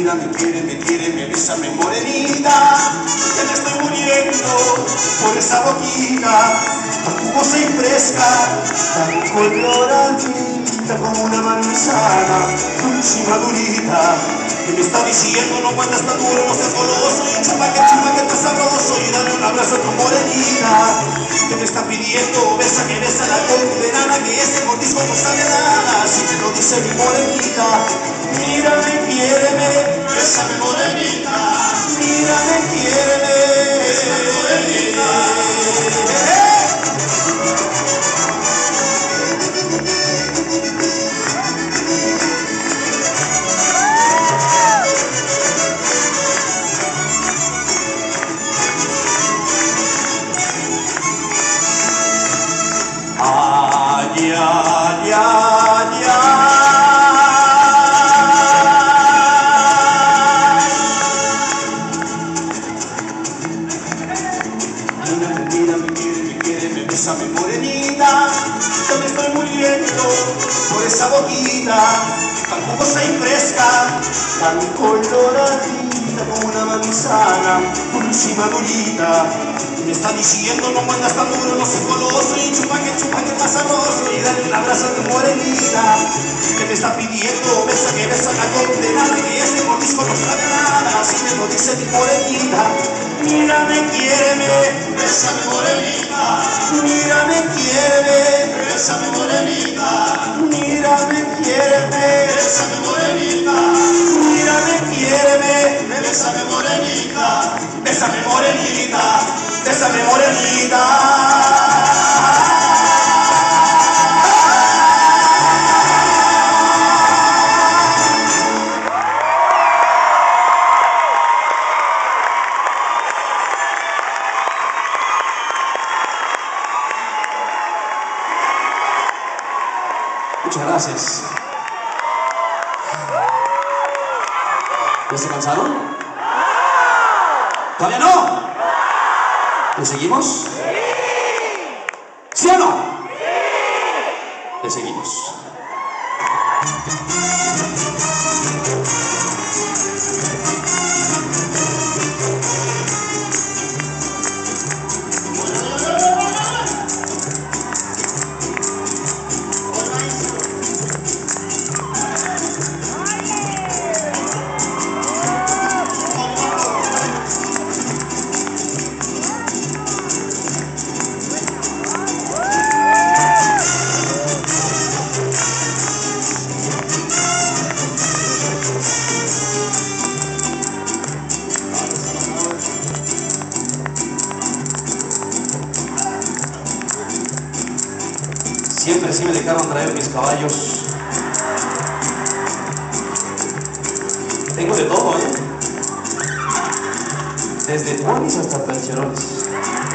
me besa, me morenita, que me estoy muriendo por esa boquita, tan jugosa y fresca, tan coloradita como una manzana, dulce y madurita, que me está diciendo no aguantas tan duro, no seas goloso, y chupa que está sabroso, y dale un abrazo a tu morenita, que me está pidiendo, besa que besa la condenada, que ese mordisco no sabe nada, si me lo dice mi morenita, mírame, quiéreme, bésame morenita, mírame, quiéreme, bésame morenita. Ay, ay, ay, ay. Me bésame morenita, yo me estoy muriendo por esa boquita, tan jugosa y fresca, tan coloradita como una manzana, dulce y madurita. Me está diciendo no mandas tan duro, no soy goloso, y chupa que está sabroso, y dale un abrazo a tu morenita, que me está pidiendo, besa que besa la condenada, que ese mordisco no sabe nada, así me lo dice mi morenita, mírame, quiéreme, bésame morenita, mírame, quiéreme, bésame morenita, mírame, quiéreme, bésame morenita, mírame, quiéreme, bésame morenita, bésame morenita, bésame morenita. Muchas gracias. ¿Ya se cansaron? ¿Todavía no? ¿Le seguimos? ¿Sí o no? Le seguimos. Siempre sí me dejaron traer mis caballos. Tengo de todo, ¿eh? Desde ponis hasta percherones.